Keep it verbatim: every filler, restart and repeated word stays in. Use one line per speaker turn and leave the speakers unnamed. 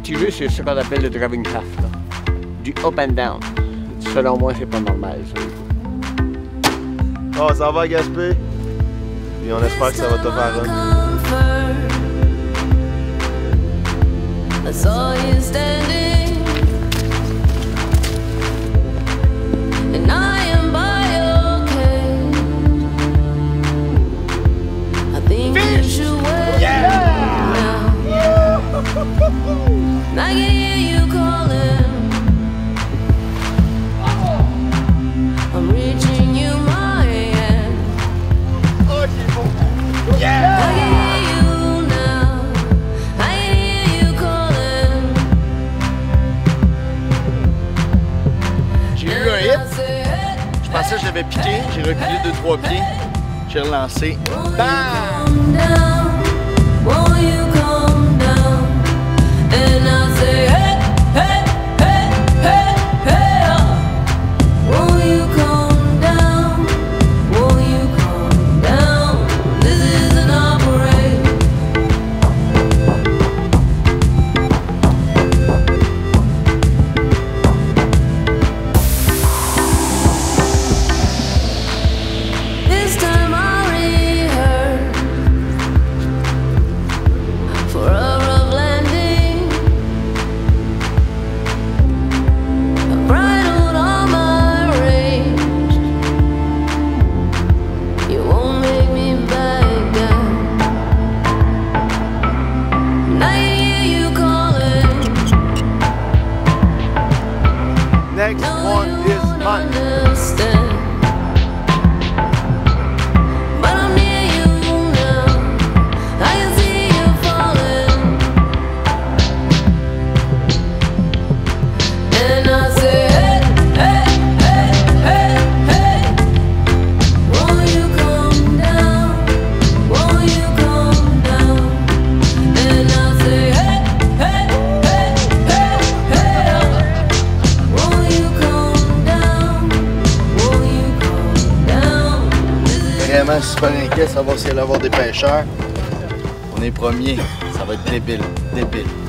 vertigeux, c'est ce qu'on appelle le driving craft, là. Du up and down. Selon moi, c'est pas normal, ça.
Oh, ça va à Gaspé. Et on espère que ça va te faire run.
Fish! Yeah!
I can hear you calling. I'm reaching you my hand.
Oh, c'est bon!
I can hear you now. I can hear you calling.
J'ai eu un hit. Je pensais que je l'avais piqué. J'ai reculé deux trois pieds. J'ai relancé. Bam! Next one is mine. Vraiment super inquiet de savoir s'il va y avoir des pêcheurs. On est premier, ça va être débile, débile.